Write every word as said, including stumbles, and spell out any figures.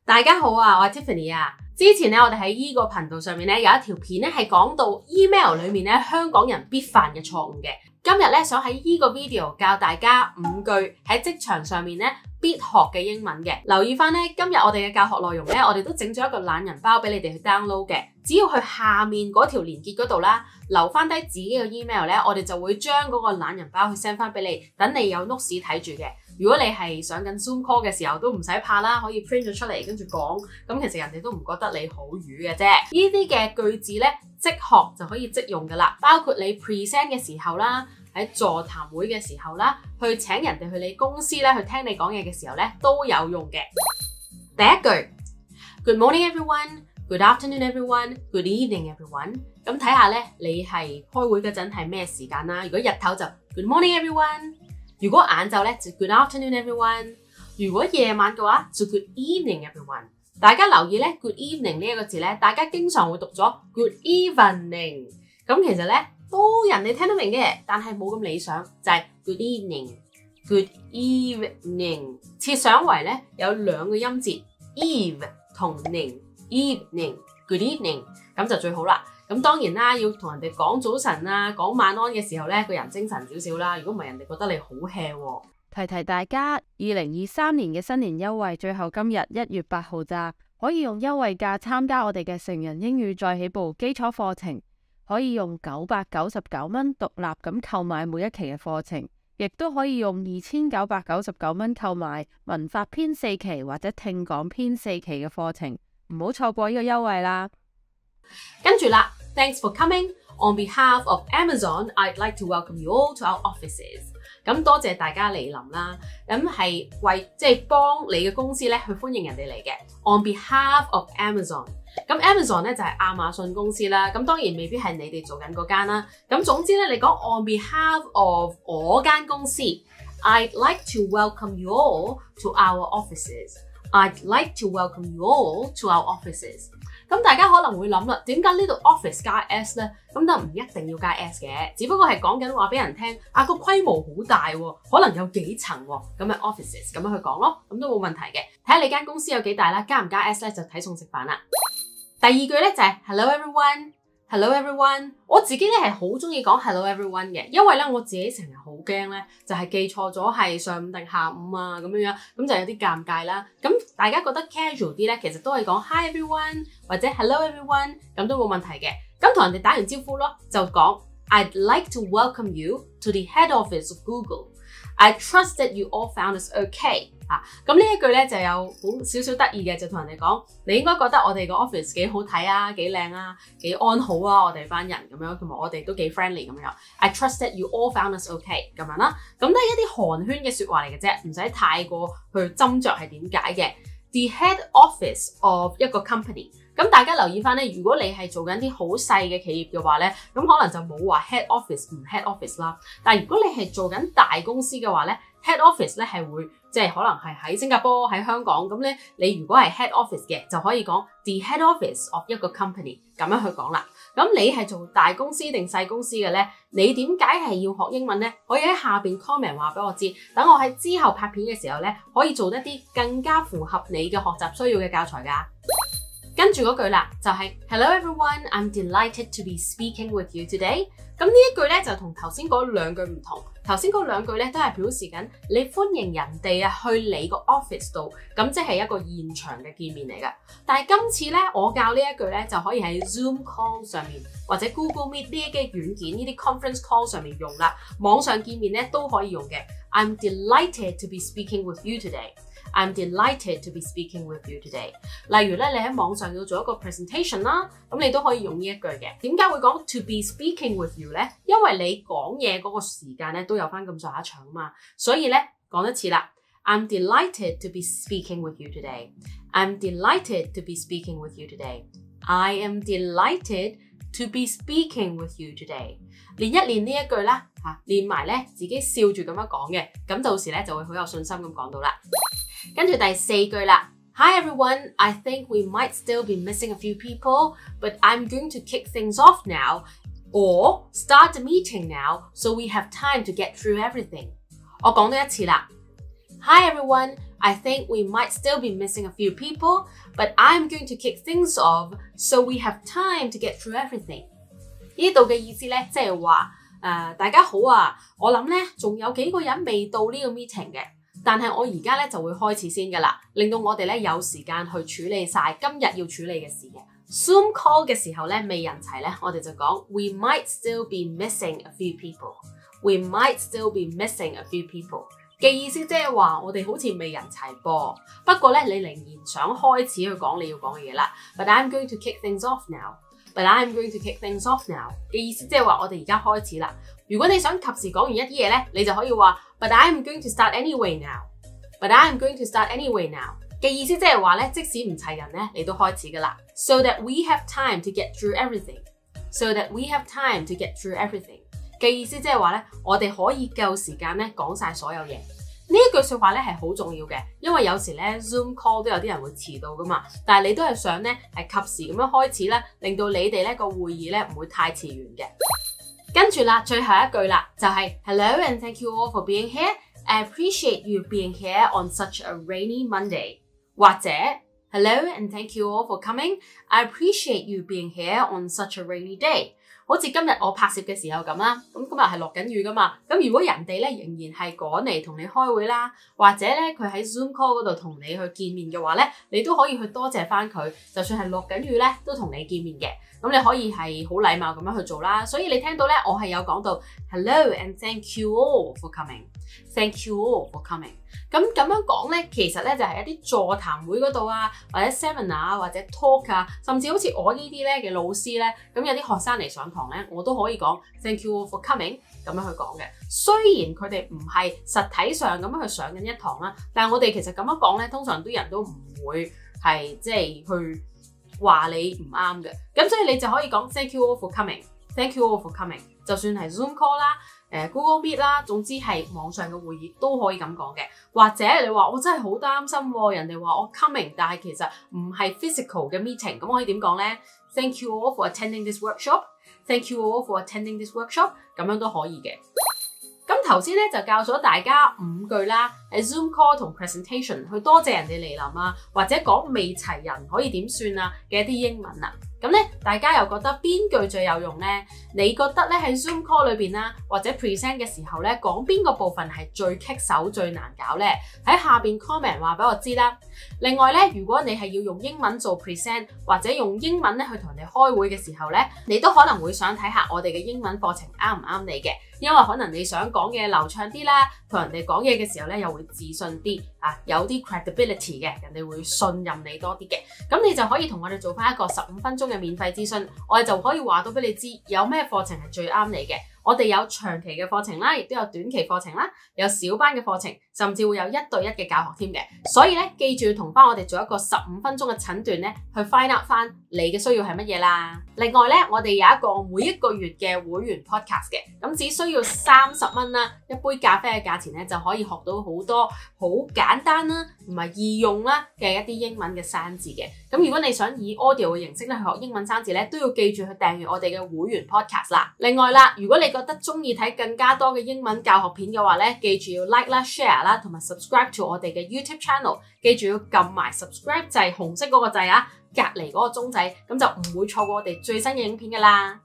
大家好啊，我係 Tiffany 啊。之前咧，我哋喺依個頻道上面咧有一條片咧係講到 email 裏面咧香港人必犯嘅錯誤嘅。今日咧想喺依個 video 教大家五句喺職場上面咧必學嘅英文嘅。留意翻咧，今日我哋嘅教學內容咧，我哋都整咗一個懶人包俾你哋去 download 嘅。只要去下面嗰條連結嗰度啦，留翻低自己嘅 email 咧，我哋就會將嗰個懶人包去 send 翻俾你，等你有 notes 睇住嘅。如果你係上緊 Zoom call 嘅時候，都唔使怕啦，可以 print 咗出嚟跟住講，咁其實人哋都唔覺得你好瘀嘅啫。呢啲嘅句子咧，即學就可以即用噶啦，包括你 present 嘅時候啦，喺座談會嘅時候啦，去請人哋去你公司咧去聽你講嘢嘅時候咧，都有用嘅。第一句 Good morning everyone, Good afternoon everyone, Good evening everyone。咁睇下咧，你係開會嗰陣係咩時間啦？如果日頭就 Good morning everyone。如果晏晝咧就 Good afternoon everyone， 如果夜晚嘅話就 Good evening everyone。大家留意咧 Good evening 呢一個字咧，大家經常會讀咗 Good evening， 咁其實咧都人哋聽得明嘅，但係冇咁理想，就係 Good evening，Good evening。設想為咧有兩個音節 eve 同 ning，evening，Good evening， 咁就最好啦。咁當然啦，要同人哋講早晨啊，講晚安嘅時候咧，個人精神少少啦。如果唔係，人哋覺得你好 hea 喎。 提提大家，二零二三年嘅新年優惠最後今日一月八號咋，可以用優惠價參加我哋嘅成人英語再起步基礎課程，可以用九百九十九蚊獨立咁購買每一期嘅課程，亦都可以用二千九百九十九蚊購買文法篇四期或者聽講篇四期嘅課程，唔好錯過呢個優惠啦。 跟住啦 ，Thanks for coming. On behalf of Amazon, I'd like to welcome you all to our offices. 咁多謝大家嚟臨啦，咁係為即係幫你嘅公司咧去歡迎人哋嚟嘅。On behalf of Amazon， 咁 Amazon 咧就係亞馬遜公司啦，咁當然未必係你哋做緊嗰間啦。咁總之咧，你講 on behalf of 我間公司 ，I'd like to welcome you all to our offices. I'd like to welcome you all to our offices. 咁大家可能會諗啦，點解呢度 office 加 s 咧？咁都唔一定要加 s 嘅，只不過係講緊話俾人聽啊，個規模好大喎，可能有幾層喎，咁咪 offices 咁樣去講咯，咁都冇問題嘅。睇下你間公司有幾大啦，加唔加 s 咧就睇餸食飯啦。第二句咧就係 Hello everyone。Hello everyone， 我自己咧係好中意講 Hello everyone 嘅，因為咧我自己成日好驚咧，就係記錯咗係上午定下午啊咁樣樣，咁就有啲尷尬啦。咁大家覺得 casual 啲咧，其實都係講 Hi everyone 或者 Hello everyone， 咁都冇問題嘅。咁同人哋打完招呼咯，就講 I'd like to welcome you to the head office of Google。I trust that you all found us okay。啊，咁呢一句咧就有好少少得意嘅，就同人哋講，你應該覺得我哋個 office 幾好睇啊，幾靚啊，幾安好啊，我哋班人咁樣，同埋我哋都幾 friendly 咁樣。I trust that you all found us okay 咁樣啦，咁都係一啲寒暄嘅説話嚟嘅啫，唔使太過去斟酌係點解嘅。The head office of 一個 company， 咁大家留意翻咧，如果你係做緊啲好細嘅企業嘅話咧，咁可能就冇話 head office 唔 head office 啦。但係如果你係做緊大公司嘅話咧， head office 咧係會即係可能係喺新加坡、喺香港咁咧。你如果係 head office 嘅，就可以講 the head office of 一個 company 咁樣去講啦。咁你係做大公司定細公司嘅咧？你點解係要學英文咧？可以喺下邊 comment 話俾我知，等我喺之後拍片嘅時候咧，可以做一啲更加符合你嘅學習需要嘅教材㗎。跟住嗰句啦，就係 Hello everyone, I'm delighted to be speaking with you today。咁呢一句咧就同頭先嗰兩句唔同。頭先嗰兩句咧都係表示緊你歡迎人哋啊去你個 office 度，咁即係一個現場嘅見面嚟㗎。但係今次咧，我教呢一句咧就可以喺 Zoom call 上面或者 Google Meet 呢啲嘅軟件呢啲 conference call 上面用啦。網上見面咧都可以用嘅。I'm delighted to be speaking with you today。I'm delighted to be speaking with you today。例如咧，你喺網上要做一個 presentation 啦，咁你都可以用呢一句嘅。點解會講 to be speaking with you 咧？因為你講嘢嗰個時間咧都有翻咁上下長啊嘛，所以咧講一次啦。I'm delighted to be speaking with you today. I'm delighted to be speaking with you today. I am delighted to be speaking with you today。練一練呢一句啦，嚇練埋咧自己笑住咁樣講嘅，咁到時咧就會好有信心咁講到啦。跟住第四句啦 ，Hi everyone, I think we might still be missing a few people, but I'm going to kick things off now, or start the meeting now, so we have time to get through everything。我講多一次啦 ，Hi everyone, I think we might still be missing a few people, but I'm going to kick things off so we have time to get through everything. 呢度嘅意思咧，即係話誒大家好啊，我諗咧仲有幾個人未到呢個 meeting 嘅，但係我而家咧就會開始先㗎啦，令到我哋咧有時間去處理晒今日要處理嘅事嘅。Zoom call 嘅時候咧未人齊咧，我哋就講 We might still be missing a few people。We might still be missing a few people 嘅意思即係話我哋好似未人齊噃，不過咧你仍然想開始去講你要講嘅嘢啦。But I'm going to kick things off now。But I'm going to kick things off now 嘅意思即係話我哋而家開始啦。如果你想及時講完一啲嘢咧，你就可以話 But I'm going to start anyway now。But I'm going to start anyway now 嘅意思即係話咧，即使唔齊人咧，你都開始噶啦。So that we have time to get through everything。So that we have time to get through everything 嘅意思即係話咧，我哋可以夠時間咧講晒所有嘢。呢一句説話咧係好重要嘅，因為有時咧 Zoom call 都有啲人會遲到噶嘛，但係你都係想咧係及時咁樣開始咧，令到你哋咧個會議咧唔會太遲完嘅。跟住啦，最後一句啦，就係 Hello and thank you all for being here. I appreciate you being here on such a rainy Monday. 或者 Hello and thank you all for coming. I appreciate you being here on such a rainy day. 好似今日我拍攝嘅時候咁啦，咁今日係落緊雨噶嘛，咁如果人哋咧仍然係趕嚟同你開會啦，或者咧佢喺 Zoom call 嗰度同你去見面嘅話咧，你都可以去多謝翻佢，就算係落緊雨咧都同你見面嘅，咁你可以係好禮貌咁樣去做啦。所以你聽到咧，我係有講到 Hello and thank you all for coming。Thank you all for coming。咁咁樣講咧，其實咧就係一啲座談會嗰度啊，或者 seminar 或者 talk 啊，甚至好似我呢啲咧嘅老師咧，咁有啲學生嚟上堂咧，我都可以講 Thank you all for coming 咁樣去講嘅。雖然佢哋唔係實體上咁樣去上緊一堂啦，但係我哋其實咁樣講咧，通常啲人都唔會係即係去話你唔啱嘅。咁所以你就可以講 Thank you all for coming。Thank you all for coming。就算係 Zoom call 啦。誒 Google Meet 啦，總之係網上嘅會議都可以咁講嘅。或者你話我真係好擔心喎，人哋話我 coming， 但係其實唔係 physical 嘅 meeting， 咁我可以點講咧 ？Thank you all for attending this workshop。Thank you all for attending this workshop， 咁樣都可以嘅。咁頭先咧就教咗大家五句啦，喺 Zoom call 同 presentation 去多謝人哋嚟臨啊，或者講未齊人可以點算啊嘅一啲英文啊。咁咧，大家又覺得邊句最有用咧？你覺得咧喺 Zoom call 裏邊啦，或者 present 嘅時候咧，講邊個部分係最棘手、最難搞咧？喺下邊 comment 話俾我知啦。另外咧，如果你係要用英文做 present， 或者用英文咧去同人哋開會嘅時候咧，你都可能會想睇下我哋嘅英文課程啱唔啱你嘅，因為可能你想講嘢流暢啲啦，同人哋講嘢嘅時候咧又會自信啲啊，有啲 credibility 嘅，人哋會信任你多啲嘅。咁你就可以同我哋做翻一個十五分鐘嘅免費諮詢，我哋就可以話到俾你知有咩課程係最啱你嘅。我哋有長期嘅課程啦，亦都有短期課程啦，有小班嘅課程，甚至會有一對一嘅教學添嘅。所以咧，記住同翻我哋做一個十五分鐘嘅診斷咧，去 find out 翻你嘅需要係乜嘢啦。另外咧，我哋有一個每一個月嘅會員 podcast 嘅，咁只需要三十蚊啦，一杯咖啡嘅價錢咧就可以學到好多好簡單啦，同埋易用啦嘅一啲英文嘅生字嘅。咁如果你想以 audio 嘅形式咧去學英文生字咧，都要記住去訂閱我哋嘅會員 podcast 啦。另外啦，如果你覺得中意睇更加多嘅英文教學片嘅話咧，記住要 like 啦、share 啦，同埋 subscribe to 我哋嘅 YouTube channel。記住要撳埋 subscribe 掣，紅色嗰個掣啊，隔離嗰個鐘仔，咁就唔會錯過我哋最新嘅影片噶啦。